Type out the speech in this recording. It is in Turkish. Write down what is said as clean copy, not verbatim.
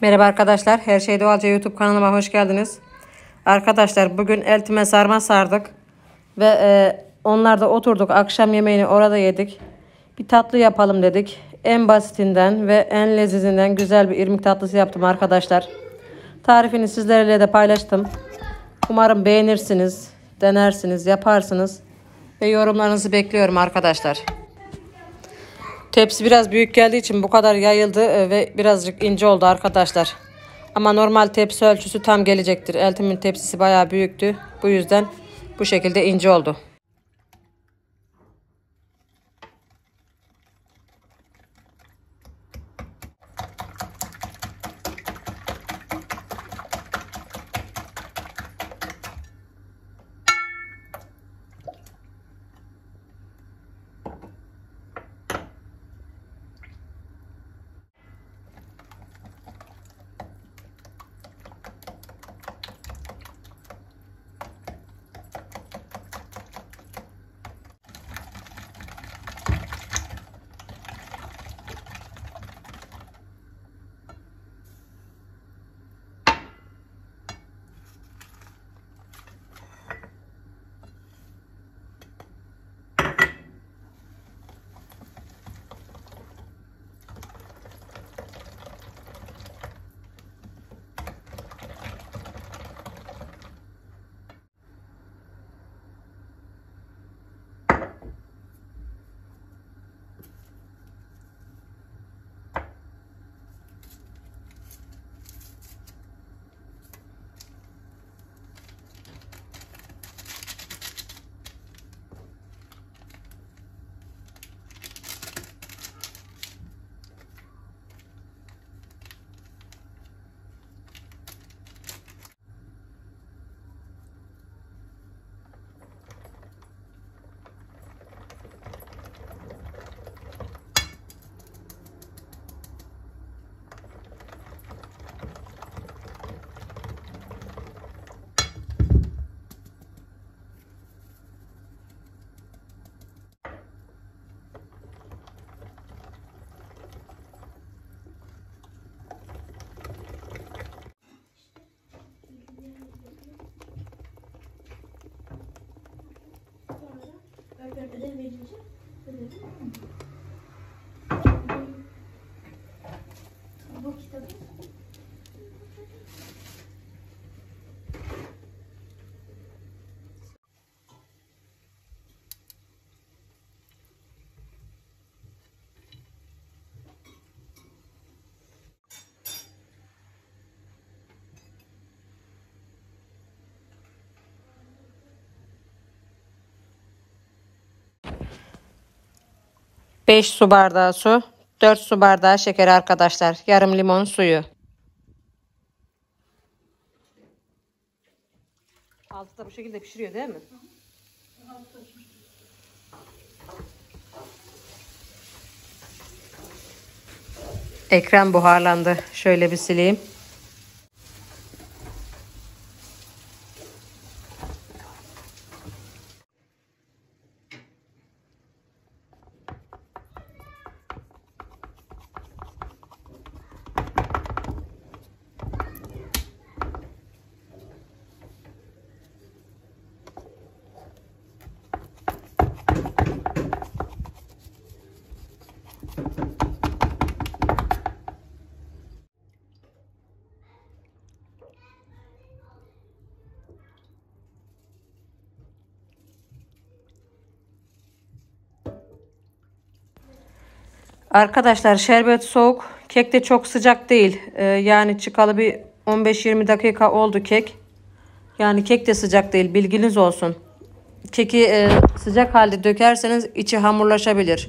Merhaba arkadaşlar. Her Şey Doğalca YouTube kanalıma hoş geldiniz. Arkadaşlar bugün eltime sarma sardık. Ve onlar da oturduk. Akşam yemeğini orada yedik. Bir tatlı yapalım dedik. En basitinden ve en lezzezinden güzel bir irmik tatlısı yaptım arkadaşlar. Tarifini sizlerle de paylaştım. Umarım beğenirsiniz, denersiniz, yaparsınız. Ve yorumlarınızı bekliyorum arkadaşlar. Tepsi biraz büyük geldiği için bu kadar yayıldı ve birazcık ince oldu arkadaşlar. Ama normal tepsi ölçüsü tam gelecektir. Eltimin tepsisi bayağı büyüktü. Bu yüzden bu şekilde ince oldu. Bu kitabı. Beş su bardağı su, 4 su bardağı şeker arkadaşlar. Yarım limon suyu. Altı da bu şekilde pişiriyor değil mi? Ekran buharlandı. Şöyle bir sileyim. Arkadaşlar şerbet soğuk. Kek de çok sıcak değil. Yani çıkalı bir 15-20 dakika oldu kek. Yani kek de sıcak değil. Bilginiz olsun. Keki sıcak halde dökerseniz içi hamurlaşabilir.